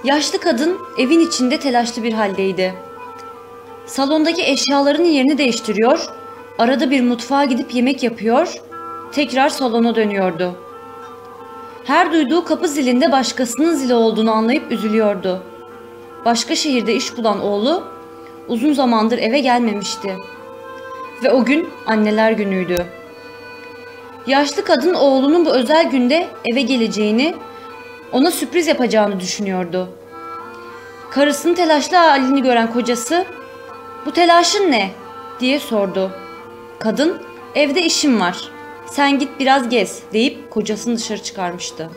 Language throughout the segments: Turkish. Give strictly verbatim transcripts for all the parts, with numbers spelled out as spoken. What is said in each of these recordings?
Yaşlı kadın evin içinde telaşlı bir haldeydi. Salondaki eşyaların yerini değiştiriyor, arada bir mutfağa gidip yemek yapıyor, tekrar salona dönüyordu. Her duyduğu kapı zilinde başkasının zili olduğunu anlayıp üzülüyordu. Başka şehirde iş bulan oğlu uzun zamandır eve gelmemişti. Ve o gün anneler günüydü. Yaşlı kadın oğlunun bu özel günde eve geleceğini, ona sürpriz yapacağını düşünüyordu. Karısının telaşlı halini gören kocası, "Bu telaşın ne?" diye sordu. Kadın, "Evde işim var. Sen git biraz gez," deyip kocasını dışarı çıkarmıştı.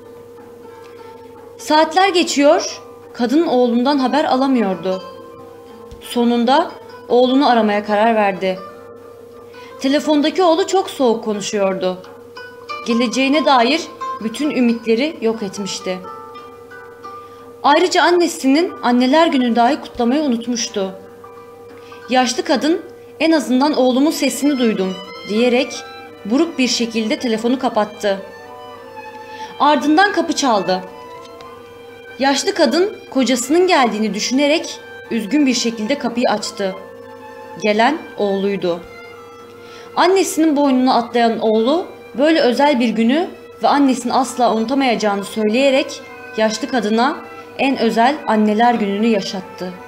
Saatler geçiyor, kadın oğlundan haber alamıyordu. Sonunda oğlunu aramaya karar verdi. Telefondaki oğlu çok soğuk konuşuyordu. Geleceğine dair bütün ümitleri yok etmişti. Ayrıca annesinin anneler günü dahi kutlamayı unutmuştu. Yaşlı kadın, "En azından oğlumun sesini duydum," diyerek buruk bir şekilde telefonu kapattı. Ardından kapı çaldı. Yaşlı kadın kocasının geldiğini düşünerek üzgün bir şekilde kapıyı açtı. Gelen oğluydu. Annesinin boynuna atlayan oğlu böyle özel bir günü ve annesini asla unutamayacağını söyleyerek yaşlı kadına en özel anneler gününü yaşattı.